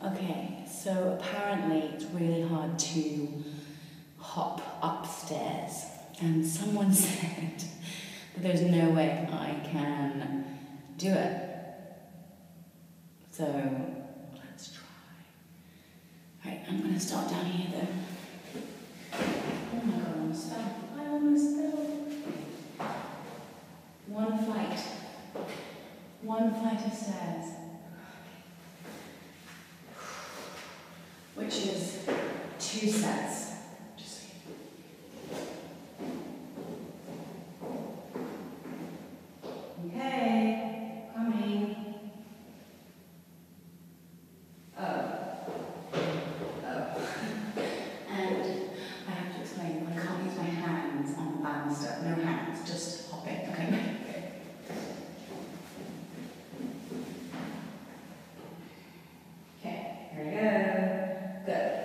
Okay, so apparently it's really hard to hop upstairs, and someone said that there's no way I can do it. So let's try. Right, I'm gonna start down here though. Oh my god, I almost fell. I almost fell. One flight of stairs. Which is 2 sets. Just so you know. Okay, coming. Oh. And I have to explain, I can't use my hands on the banister. No hands, just hopping. Okay. Okay, here we go. Good.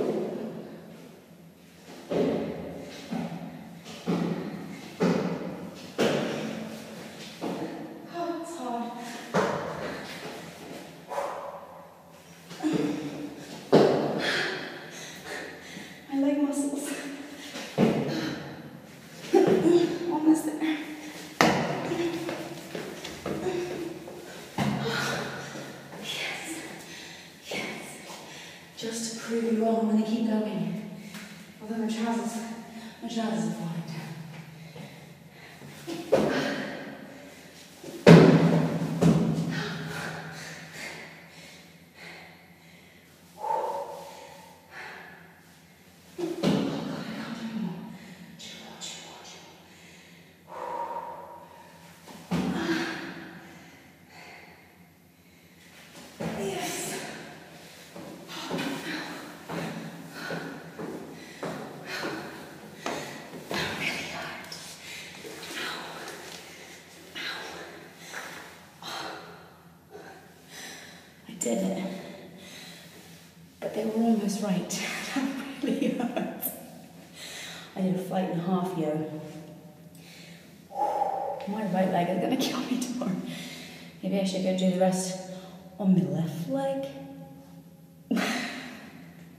Oh, it's hard. My leg muscles. Almost there. Yes. Yes. Just to prove you wrong, I'm going to keep going. Although my trousers are falling down. Yes. Really hard. Ow. Ow. I did it. But they were almost right. That really hurts. I did a flight and a half, yo. My right leg is gonna kill me tomorrow. Maybe I should go do the rest on my left leg.